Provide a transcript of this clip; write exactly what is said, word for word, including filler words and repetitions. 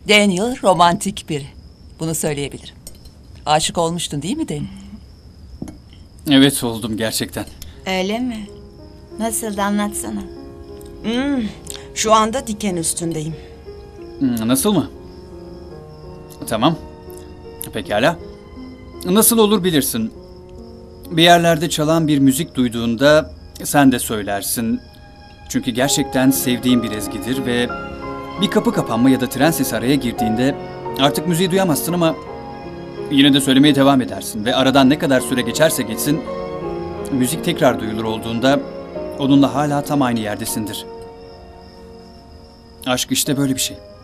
Daniel romantik biri. Bunu söyleyebilirim. Aşık olmuştun değil mi Daniel? Evet, oldum gerçekten. Öyle mi? Nasıl, anlatsana. Hmm, şu anda diken üstündeyim. Hmm, Nasıl mı? Tamam. Pekala. Nasıl olur bilirsin. Bir yerlerde çalan bir müzik duyduğunda sen de söylersin. Çünkü gerçekten sevdiğin bir ezgidir ve bir kapı kapanma ya da tren sesi araya girdiğinde artık müziği duyamazsın ama yine de söylemeye devam edersin ve aradan ne kadar süre geçerse geçsin müzik tekrar duyulur olduğunda onunla hala tam aynı yerdesindir. Aşk işte böyle bir şey.